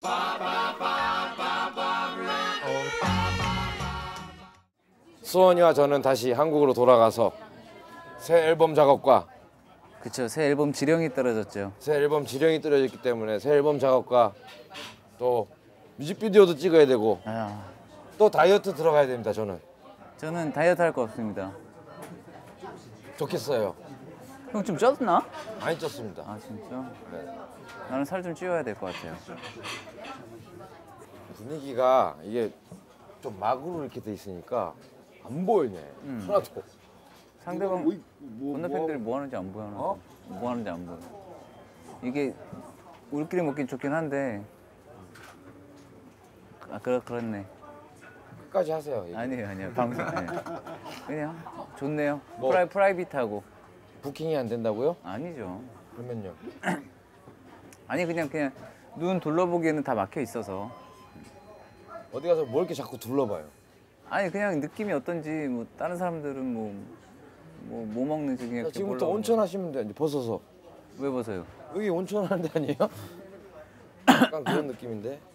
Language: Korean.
수원이와 저는 다시 한국으로 돌아가서 새 앨범 작업과 그쵸, 새 앨범 지령이 떨어졌죠. 새 앨범 지령이 떨어졌기 때문에 새 앨범 작업과 또 뮤직비디오도 찍어야 되고 아, 또 다이어트 들어가야 됩니다. 저는 다이어트 할 거 없습니다. 좋겠어요. 형 좀 쪘나? 많이 쪘습니다. 아 진짜? 네. 나는 살 좀 찌워야 될 것 같아요. 분위기가 이게 좀 막으로 이렇게 돼 있으니까 안 보이네. 하나도. 상대방 건너편들이 뭐 하는지 안 보여. 어? 뭐 하는지 안 보여. 이게 우리끼리 먹긴 좋긴 한데 아 그렇네. 끝까지 하세요. 얘기. 아니에요 방송 아니에요. 그냥 좋네요. 뭐? 프라이빗하고. 부킹이 안 된다고요? 아니죠. 그러면요. 아니 그냥 눈 둘러보기에는 다 막혀 있어서. 어디 가서 뭘 이렇게 자꾸 둘러봐요. 아니 그냥 느낌이 어떤지 뭐 다른 사람들은 뭐 먹는지 그냥 지금부터 몰라. 온천 하시면 돼. 이제 벗어서. 왜 벗어요? 여기 온천 하는 데 아니에요? 약간 그런 느낌인데.